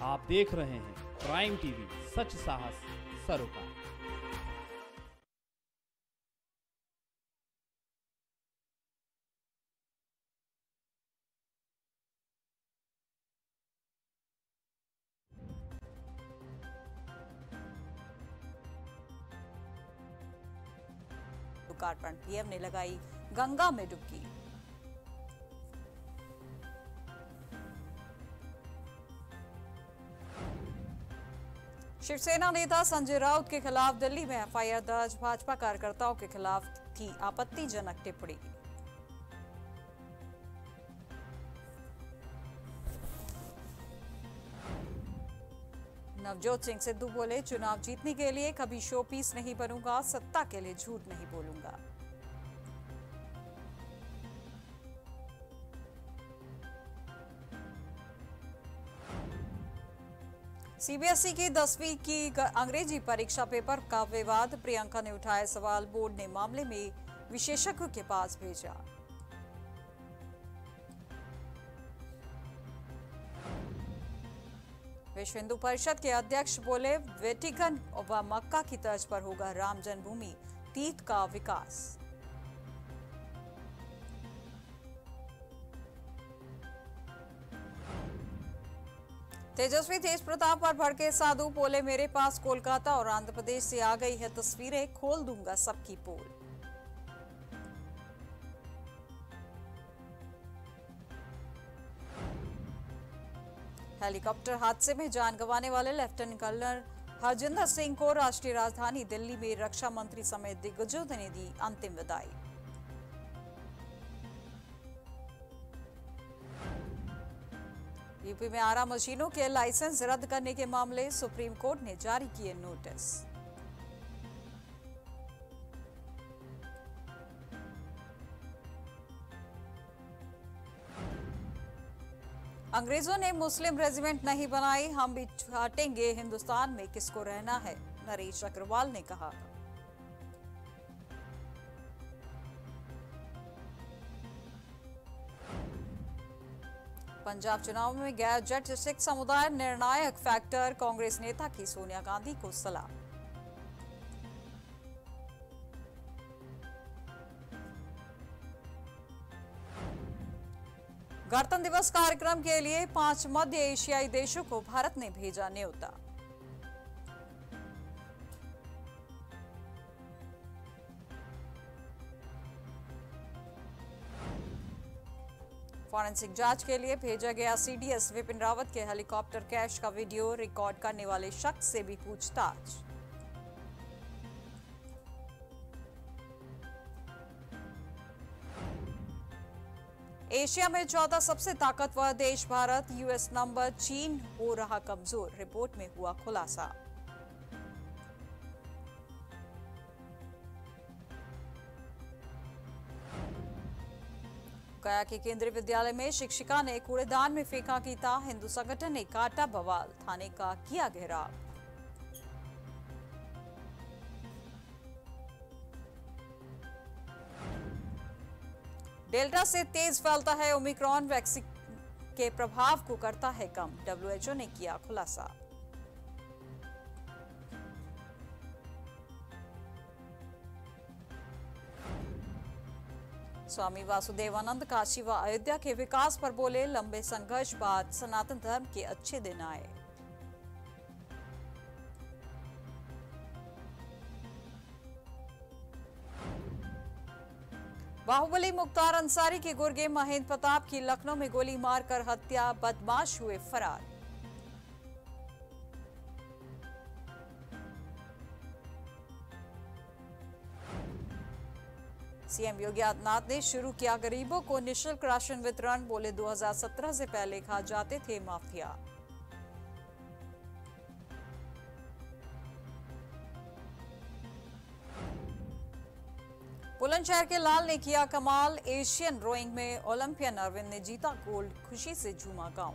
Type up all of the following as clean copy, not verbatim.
आप देख रहे हैं प्राइम टीवी, सच साहस सरोकार। लोकार्पण, पीएम ने लगाई गंगा में डुबकी। शिवसेना नेता संजय राउत के खिलाफ दिल्ली में एफआईआर दर्ज, भाजपा कार्यकर्ताओं के खिलाफ थी आपत्तिजनक टिप्पणी। नवजोत सिंह सिद्धू बोले, चुनाव जीतने के लिए कभी शो पीस नहीं बनूंगा, सत्ता के लिए झूठ नहीं बोलूंगा। सीबीएसई की 10वीं की अंग्रेजी परीक्षा पेपर का विवाद, प्रियंका ने उठाए सवाल, बोर्ड ने मामले में विशेषज्ञ के पास भेजा। विश्व हिंदू परिषद के अध्यक्ष बोले, वेटिकन व मक्का की तर्ज पर होगा राम जन्मभूमि तीर्थ का विकास। तेजस्वी तेज प्रताप पर भड़के साधु, बोले मेरे पास कोलकाता और आंध्र प्रदेश से आ गई है तस्वीरें, खोल दूंगा सबकी पोल। हेलीकॉप्टर हादसे में जान गंवाने वाले लेफ्टिनेंट कर्नल हरजिंदर सिंह को राष्ट्रीय राजधानी दिल्ली में रक्षा मंत्री समेत दिग्गजों ने दी अंतिम विदाई। यूपी में आरा मशीनों के लाइसेंस रद्द करने के मामले, सुप्रीम कोर्ट ने जारी किए नोटिस। अंग्रेजों ने मुस्लिम रेजिमेंट नहीं बनाई, हम भी हटेंगे हिंदुस्तान में किसको रहना है, नरेश अग्रवाल ने कहा। पंजाब चुनाव में गैर जट सिख समुदाय निर्णायक फैक्टर, कांग्रेस नेता की सोनिया गांधी को सलाह। गणतंत्र दिवस कार्यक्रम के लिए 5 मध्य एशियाई देशों को भारत ने भेजा न्योता। फॉरेंसिक जांच के लिए भेजा गया सीडीएस, विपिन रावत के हेलीकॉप्टर क्रैश का वीडियो रिकॉर्ड करने वाले शख्स से भी पूछताछ। एशिया में 14 सबसे ताकतवर देश भारत, यूएस नंबर, चीन हो रहा कमजोर, रिपोर्ट में हुआ खुलासा। गया के केंद्रीय विद्यालय में शिक्षिका ने कूड़ेदान में फेंका कीता, हिंदू संगठन ने काटा बवाल, थाने का किया घेराव। डेल्टा से तेज फैलता है ओमिक्रॉन, वैक्सीन के प्रभाव को करता है कम, डब्ल्यूएचओ ने किया खुलासा। स्वामी वासुदेवानंद काशी व अयोध्या के विकास पर बोले, लंबे संघर्ष बाद सनातन धर्म के अच्छे दिन आए। बाहुबली मुख्तार अंसारी की गुर्गे, महेंद्र प्रताप की लखनऊ में गोली मारकर हत्या, बदमाश हुए फरार। सीएम योगी आदित्यनाथ ने शुरू किया गरीबों को निःशुल्क राशन वितरण, बोले 2017 से पहले खा जाते थे माफिया। बुलंदशहर के लाल ने किया कमाल, एशियन रोइंग में ओलंपियन अरविंद ने जीता गोल्ड, खुशी से झूमा गांव।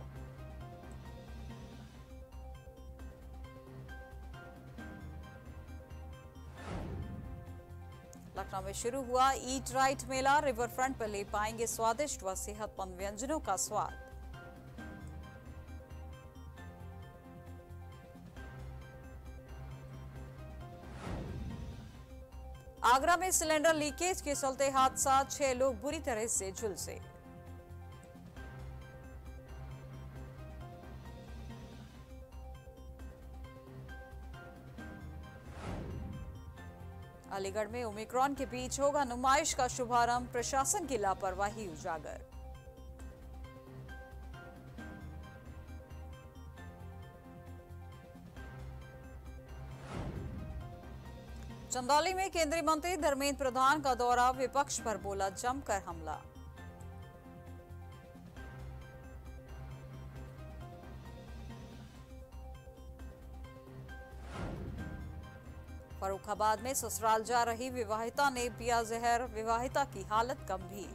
लखनऊ में शुरू हुआ ईट राइट मेला, रिवर फ्रंट पर ले पाएंगे स्वादिष्ट व सेहतमंद व्यंजनों का स्वाद। आगरा में सिलेंडर लीकेज के चलते हादसा, 6 लोग बुरी तरह से झुलसे। अलीगढ़ में ओमिक्रॉन के बीच होगा नुमाइश का शुभारंभ, प्रशासन की लापरवाही उजागर। चंदौली में केंद्रीय मंत्री धर्मेंद्र प्रधान का दौरा, विपक्ष पर बोला जमकर हमला। फर्रुखाबाद में ससुराल जा रही विवाहिता ने पिया जहर, विवाहिता की हालत गंभीर।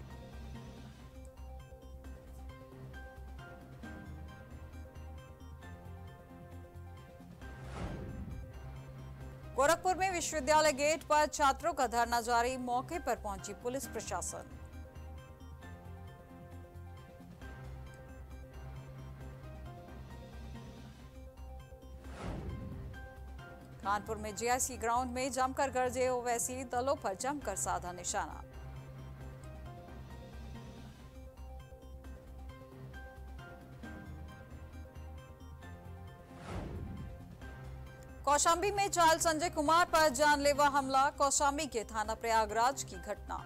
गोरखपुर में विश्वविद्यालय गेट पर छात्रों का धरना जारी, मौके पर पहुंची पुलिस प्रशासन। कानपुर में जीआईसी ग्राउंड में जमकर गरजे ओवैसी, दलों पर जमकर साधा निशाना। कौशाम्बी में चाल संजय कुमार पर जानलेवा हमला, कौशाम्बी के थाना प्रयागराज की घटना।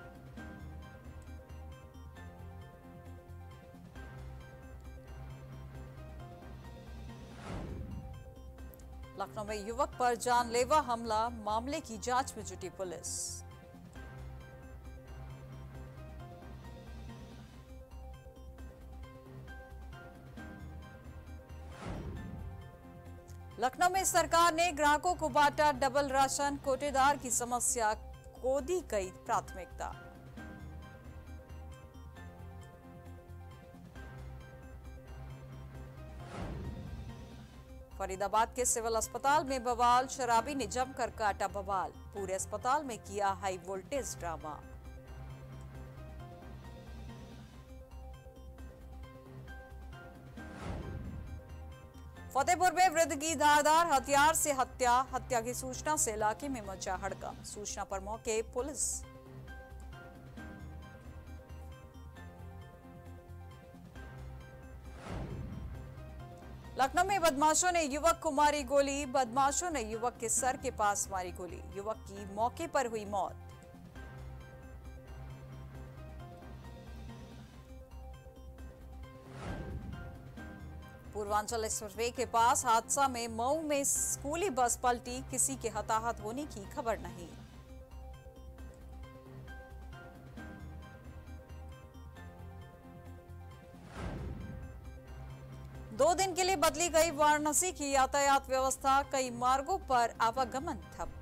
लखनऊ में युवक पर जानलेवा हमला, मामले की जांच में जुटी पुलिस। लखनऊ में सरकार ने ग्राहकों को बांटा डबल राशन, कोटेदार की समस्या को दी गई प्राथमिकता। फरीदाबाद के सिविल अस्पताल में बवाल, शराबी ने जमकर काटा बवाल, पूरे अस्पताल में किया हाई वोल्टेज ड्रामा। फतेहपुर में वृद्ध की धारदार हथियार से हत्या, हत्या की सूचना से इलाके में मचा हड़कंप, सूचना पर मौके पुलिस। लखनऊ में बदमाशों ने युवक को मारी गोली, बदमाशों ने युवक के सर के पास मारी गोली, युवक की मौके पर हुई मौत। पूर्वांचल एक्सप्रेसवे के पास हादसा में मऊ में स्कूली बस पलटी, किसी के हताहत होने की खबर नहीं। दो दिन के लिए बदली गई वाराणसी की यातायात व्यवस्था, कई मार्गों पर आवागमन ठप।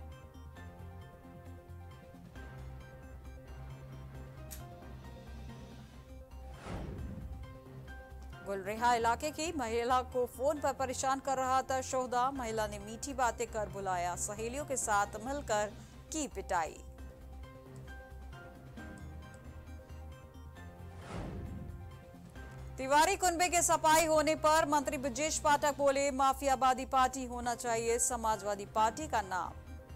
गुलरेहा इलाके की महिला को फोन पर परेशान कर रहा था शोहदा, महिला ने मीठी बातें कर बुलाया, सहेलियों के साथ मिलकर की पिटाई। तिवारी कुनबे के सफाई होने पर मंत्री ब्रजेश पाठक बोले, माफियावादी पार्टी होना चाहिए समाजवादी पार्टी का नाम।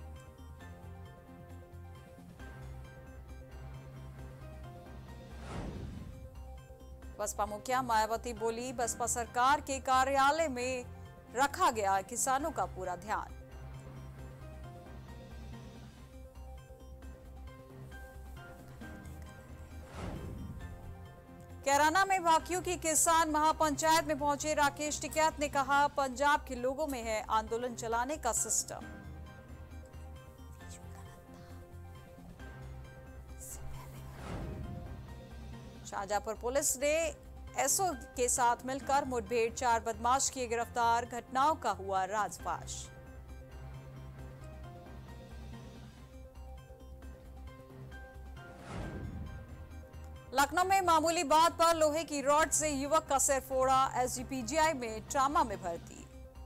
बसपा मुखिया मायावती बोली, बसपा सरकार के कार्यालय में रखा गया किसानों का पूरा ध्यान। कैराना में भाकियों की किसान महापंचायत में पहुंचे राकेश टिकैत ने कहा, पंजाब के लोगों में है आंदोलन चलाने का सिस्टम। शाहजहांपुर पुलिस ने एसओ के साथ मिलकर मुठभेड़, 4 बदमाश किए गिरफ्तार, घटनाओं का हुआ राजपाश। लखनऊ में मामूली बात पर लोहे की रॉड से युवक का सिर फोड़ा, एसजीपीजीआई में ट्रामा में भर्ती।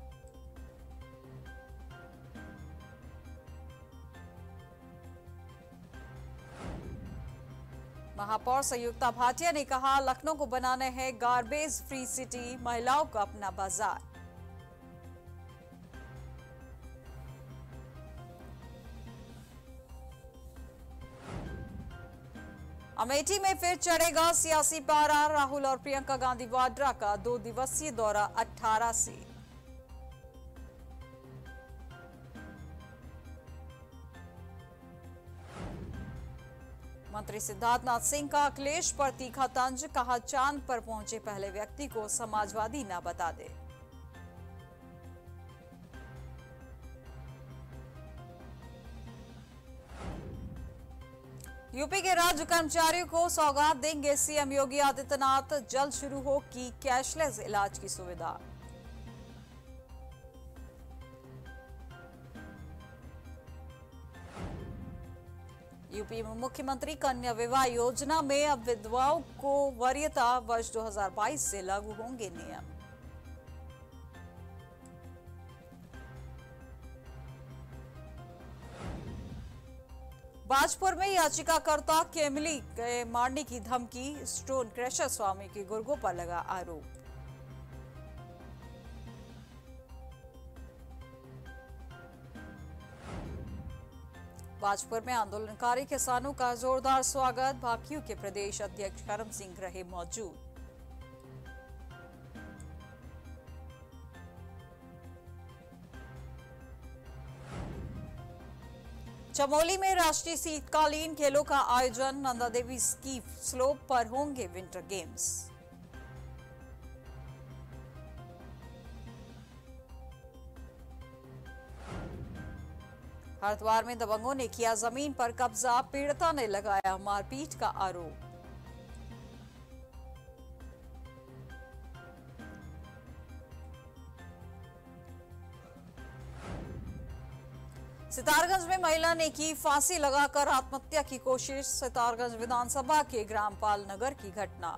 महापौर संयुक्ता भाटिया ने कहा, लखनऊ को बनाना है गार्बेज फ्री सिटी, महिलाओं का अपना बाजार। अमेठी में फिर चढ़ेगा सियासी पारा। राहुल और प्रियंका गांधी वाड्रा का 2 दिवसीय दौरा 18 से। मंत्री सिद्धार्थनाथ सिंह का अखिलेश पर तीखा तंज। कहा, चांद पर पहुंचे पहले व्यक्ति को समाजवादी न बता दे। यूपी के राज्य कर्मचारियों को सौगात देंगे सीएम योगी आदित्यनाथ। जल्द शुरू होगी कैशलेस इलाज की सुविधा। यूपी में मुख्यमंत्री कन्या विवाह योजना में अब विधवाओं को वरीयता वर्ष 2022 से लागू होंगे नियम। बाजपुर में याचिकाकर्ता केमली के मारने की धमकी। स्टोन क्रशर स्वामी के गुर्गों पर लगा आरोप। बाजपुर में आंदोलनकारी किसानों का जोरदार स्वागत। भाकियू के प्रदेश अध्यक्ष करम सिंह रहे मौजूद। चमोली में राष्ट्रीय शीतकालीन खेलों का आयोजन। नंदा देवी स्की स्लोप पर होंगे विंटर गेम्स। हरिद्वार में दबंगों ने किया जमीन पर कब्जा। पीड़िता ने लगाया मारपीट का आरोप। सितारगंज में महिला ने की फांसी लगाकर आत्महत्या की कोशिश। सितारगंज विधानसभा के ग्रामपाल नगर की घटना।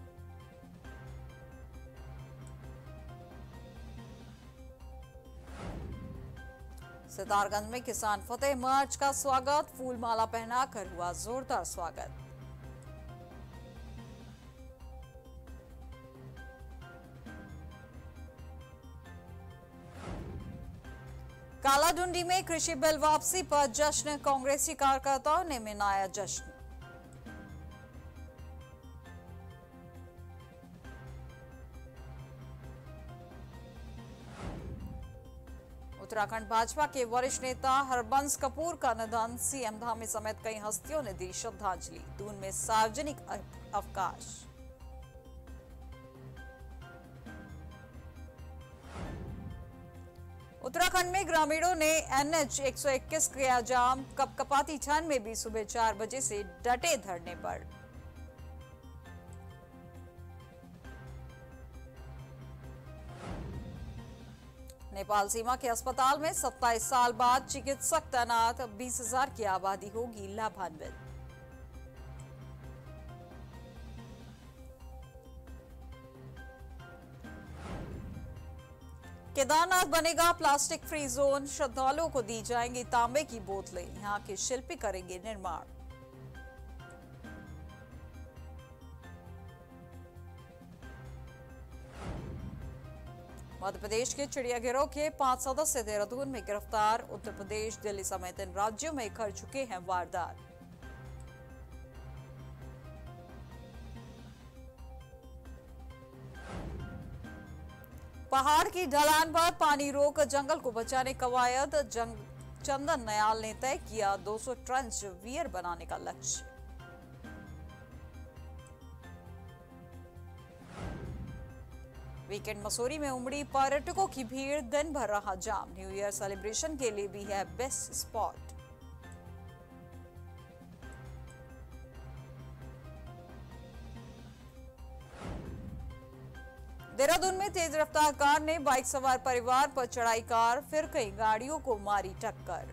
सितारगंज में किसान फतेह मार्च का स्वागत। फूल माला पहनाकर हुआ जोरदार स्वागत। कालाडुंडी में कृषि बिल वापसी पर जश्न। कांग्रेसी कार्यकर्ताओं ने मनाया जश्न। उत्तराखंड भाजपा के वरिष्ठ नेता हरबंस कपूर का निधन। सीएम धामी समेत कई हस्तियों ने दी श्रद्धांजलि। दून में सार्वजनिक अवकाश। उत्तराखंड में ग्रामीणों ने NH 121 किया जाम। कपकपाती ठंड में भी सुबह 4 बजे से डटे धरने पर। नेपाल सीमा के अस्पताल में 27 साल बाद चिकित्सक तैनात। 20,000 की आबादी होगी लाभान्वित। केदारनाथ बनेगा प्लास्टिक फ्री जोन। श्रद्धालुओं को दी जाएंगी तांबे की बोतलें। यहां के शिल्पी करेंगे निर्माण। मध्य प्रदेश के चिड़ियाघरों के 5 सदस्य देहरादून में गिरफ्तार। उत्तर प्रदेश, दिल्ली समेत इन राज्यों में कर चुके हैं वारदात। पहाड़ की ढलान पर पानी रोक जंगल को बचाने कवायद। चंदन नयाल ने तय किया 200 ट्रंच वियर बनाने का लक्ष्य। वीकेंड मसूरी में उमड़ी पर्यटकों की भीड़। दिन भर रहा जाम। न्यू ईयर सेलिब्रेशन के लिए भी है बेस्ट स्पॉट। देहरादून में तेज रफ्तार कार ने बाइक सवार परिवार पर चढ़ाई कार। फिर कई गाड़ियों को मारी टक्कर।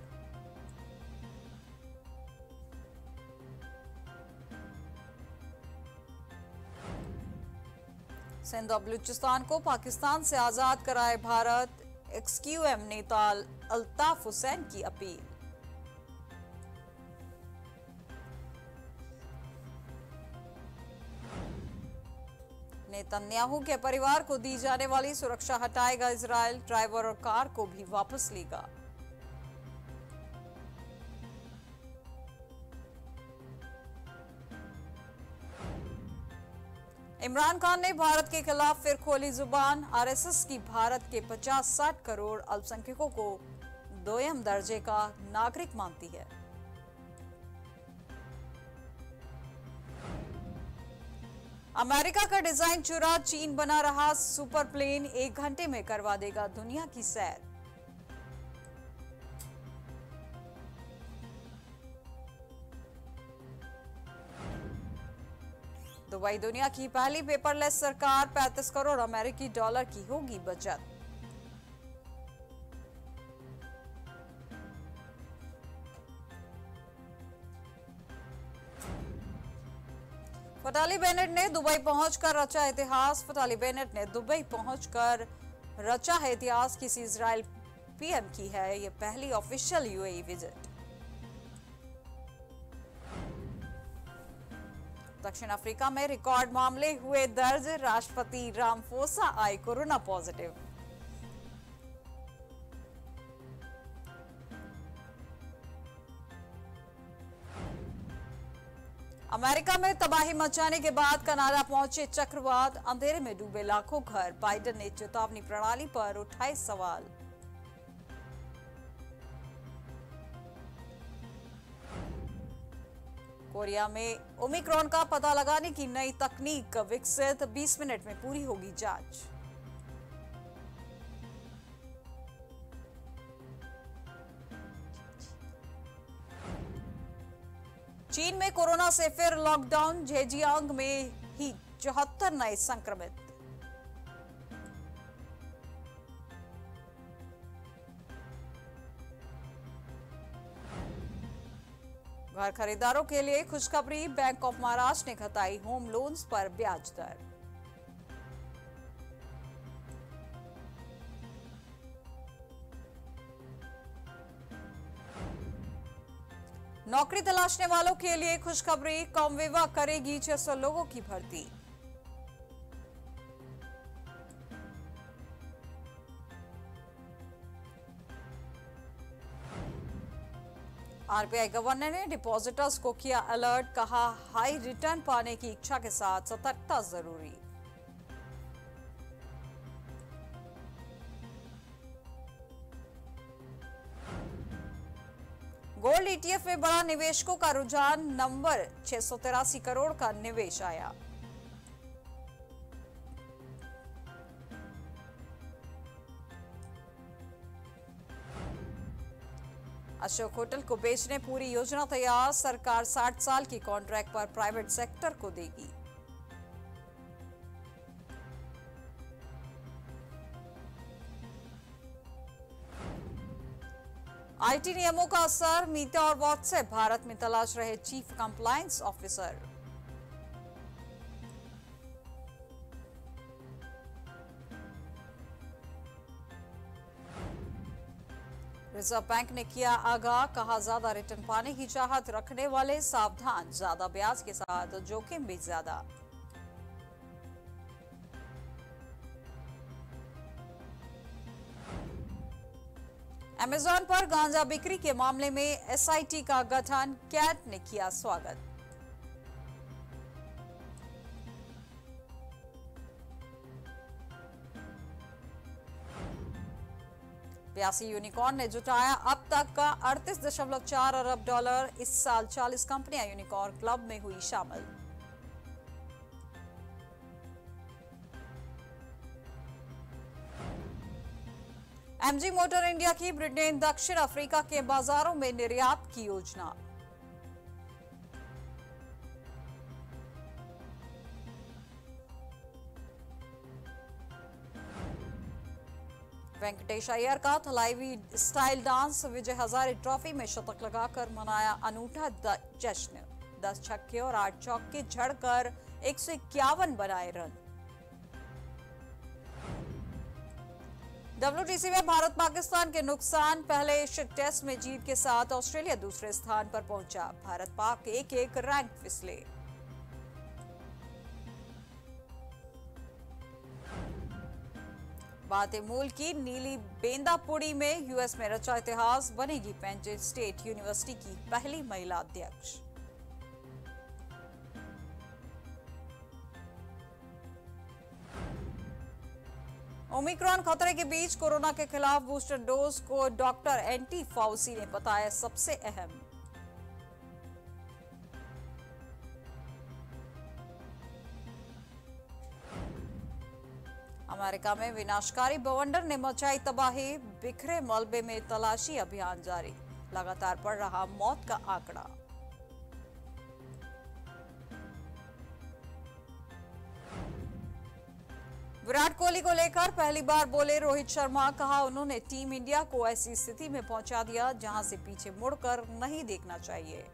सिंध और बलूचिस्तान को पाकिस्तान से आजाद कराए भारत। XQM नेता अल्ताफ हुसैन की अपील। नेतन्याहू के परिवार को दी जाने वाली सुरक्षा हटाएगा इजरायल। ड्राइवर और कार को भी वापस लेगा। इमरान खान ने भारत के खिलाफ फिर खोली जुबान। आरएसएस की भारत के 50-60 करोड़ अल्पसंख्यकों को दोयम दर्जे का नागरिक मानती है। अमेरिका का डिजाइन चुरा चीन बना रहा सुपर प्लेन 1 घंटे में करवा देगा दुनिया की सैर। दुबई दुनिया की पहली पेपरलेस सरकार, 35 करोड़ अमेरिकी डॉलर की होगी बचत। फटाली बेनेट ने दुबई पहुंचकर रचा इतिहास। फटाली बेनेट ने दुबई पहुंचकर रचा है इतिहास। किसी इजराइल पीएम की है ये पहली ऑफिशियल यूएई विजिट। दक्षिण अफ्रीका में रिकॉर्ड मामले हुए दर्ज। राष्ट्रपति रामफोसा आए कोरोना पॉजिटिव। अमेरिका में तबाही मचाने के बाद कनाडा पहुंचे चक्रवात। अंधेरे में डूबे लाखों घर। बाइडेन ने चेतावनी प्रणाली पर उठाए सवाल। कोरिया में ओमिक्रॉन का पता लगाने की नई तकनीक विकसित। 20 मिनट में पूरी होगी जांच। चीन में कोरोना से फिर लॉकडाउन। झेजियांग में ही 74 नए संक्रमित। घर खरीदारों के लिए खुशखबरी। बैंक ऑफ महाराष्ट्र ने घटाई होम लोन्स पर ब्याज दर। नौकरी तलाशने वालों के लिए खुशखबरी। कॉमवेवा करेगी 600 लोगों की भर्ती। आरबीआई गवर्नर ने डिपॉजिटर्स को किया अलर्ट। कहा हाई रिटर्न पाने की इच्छा के साथ सतर्कता जरूरी। गोल्ड ईटीएफ में बड़ा निवेशकों का रुझान। नंबर 683 करोड़ का निवेश आया। अशोक होटल को बेचने पूरी योजना तैयार। सरकार 60 साल की कॉन्ट्रैक्ट पर प्राइवेट सेक्टर को देगी। आईटी नियमों का असर। मीटा और व्हाट्सएप भारत में तलाश रहे chief compliance officer. Reserve bank ने किया आगाह। कहा ज्यादा रिटर्न पाने की चाहत रखने वाले सावधान। ज्यादा ब्याज के साथ जोखिम भी ज्यादा। अमेजॉन पर गांजा बिक्री के मामले में एसआईटी का गठन। कैट ने किया स्वागत। बयासी यूनिकॉर्न ने जुटाया अब तक का 38.4 अरब डॉलर। इस साल 40 कंपनियां यूनिकॉर्न क्लब में हुई शामिल। एमजी मोटर इंडिया की ब्रिटेन दक्षिण अफ्रीका के बाजारों में निर्यात की योजना। वेंकटेश अय्यर का Thalaivi style dance. Vijay Hazare trophy में शतक लगाकर मनाया अनूठा जश्न। 10 छक्के और 8 चौके झड़कर 151 बनाए रन। डब्ल्यूटीसी में भारत पाकिस्तान के नुकसान। पहले एशियन टेस्ट में जीत के साथ ऑस्ट्रेलिया दूसरे स्थान पर पहुंचा। भारत पाक 1-1 रैंक फिसले। बातें मूल की। नीली बेंदापुड़ी में यूएस में रचा इतिहास। बनेगी पेन स्टेट यूनिवर्सिटी की पहली महिला अध्यक्ष। ओमिक्रॉन खतरे के बीच कोरोना के खिलाफ बूस्टर डोज को डॉक्टर एंटी फाउसी ने बताया सबसे अहम। अमेरिका में विनाशकारी बवंडर ने मचाई तबाही, बिखरे मलबे में तलाशी अभियान जारी, लगातार बढ़ रहा मौत का आंकड़ा। विराट कोहली को लेकर पहली बार बोले रोहित शर्मा, कहा उन्होंने टीम इंडिया को ऐसी स्थिति में पहुंचा दिया जहां से पीछे मुड़कर नहीं देखना चाहिए।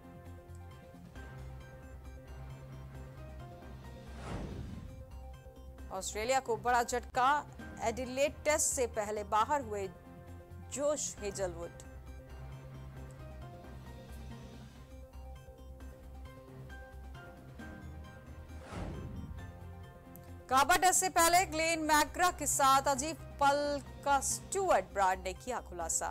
ऑस्ट्रेलिया को बड़ा झटका, एडिलेड टेस्ट से पहले बाहर हुए जोश हेजलवुड। काबा टेस्ट से पहले ग्लेन मैकग्रा के साथ अजीब पल का स्टुअर्ट ब्राड ने किया खुलासा।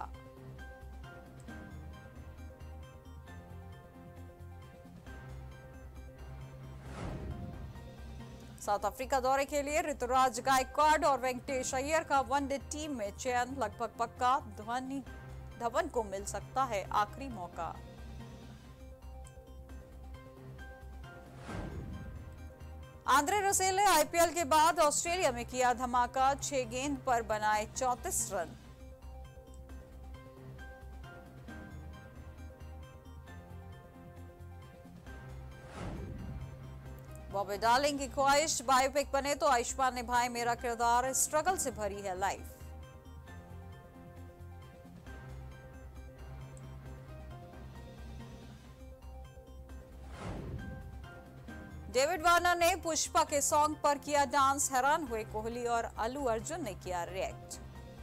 साउथ अफ्रीका दौरे के लिए ऋतुराज गायकवाड और वेंकटेश अय्यर का वनडे टीम में चयन लगभग पक्का, धवन को मिल सकता है आखिरी मौका। आंद्रे रसेल ने आईपीएल के बाद ऑस्ट्रेलिया में किया धमाका, 6 गेंद पर बनाए 34 रन। बॉबी डार्लिंग की ख्वाहिश बायोपिक बने तो आयुष्मान निभाए मेरा किरदार, स्ट्रगल से भरी है लाइफ। डेविड वार्नर ने पुष्पा के सॉन्ग पर किया डांस, हैरान हुए कोहली और अल्लू अर्जुन ने किया रिएक्ट।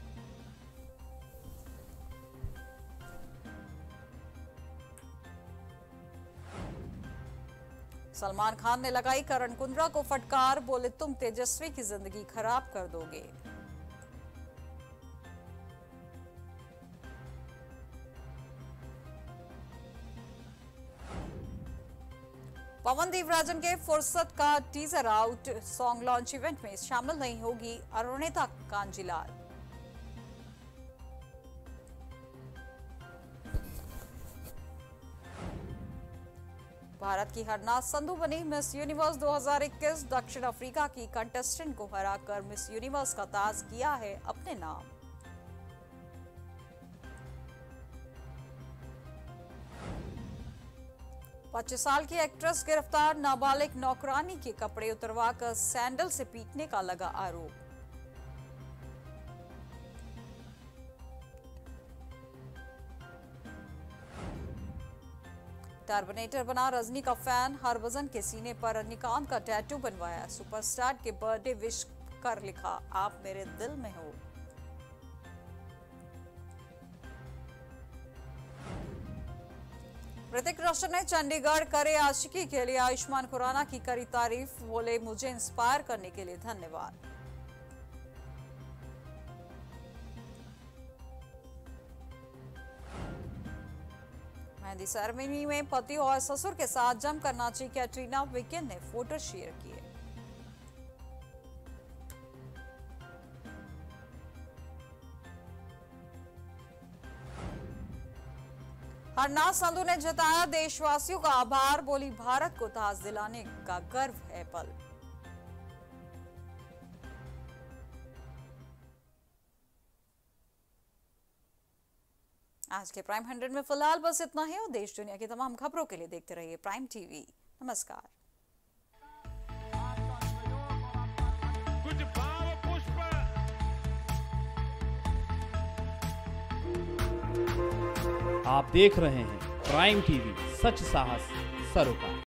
सलमान खान ने लगाई करण कुंद्रा को फटकार, बोले तुम तेजस्वी की जिंदगी खराब कर दोगे। पवन देवराजन के फुर्सत का teaser out, song launch event में शामिल नहीं होगी अरुणिता कांजीलाल। भारत की हरनाथ संधू बनी मिस यूनिवर्स 2021, दक्षिण अफ्रीका की कंटेस्टेंट को हराकर मिस यूनिवर्स का ताज किया है अपने नाम। पच्चीस साल की एक्ट्रेस गिरफ्तार, नाबालिग नौकरानी के कपड़े उतरवाकर सैंडल से पीटने का लगा आरोप। टर्मिनेटर बना रजनी का फैन, हरभजन के सीने पर रजनीकांत का टैटू बनवाया, सुपरस्टार के बर्थडे विश कर लिखा आप मेरे दिल में हो। ऋतिक रोशन ने चंडीगढ़ करे आशिकी के लिए आयुष्मान खुराना की करी तारीफ, बोले मुझे इंस्पायर करने के लिए धन्यवाद। मेहंदी सेरेमनी में पति और ससुर के साथ जमकर नाची कैटरीना, वीकेंड ने फोटो शेयर किए। हरनाथ संधू ने जताया देशवासियों का आभार, बोली भारत को ताज दिलाने का गर्व है पल। आज के प्राइम 100 में फिलहाल बस इतना ही और देश दुनिया की तमाम खबरों के लिए देखते रहिए प्राइम टीवी। नमस्कार। कुछ भाव पुष्प आप देख रहे हैं प्राइम टीवी, सच साहस सरोकार।